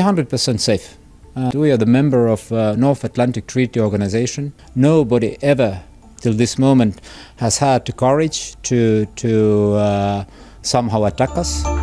100% safe. We are the member of North Atlantic Treaty Organization. Nobody ever, till this moment, has had the courage to somehow attack us.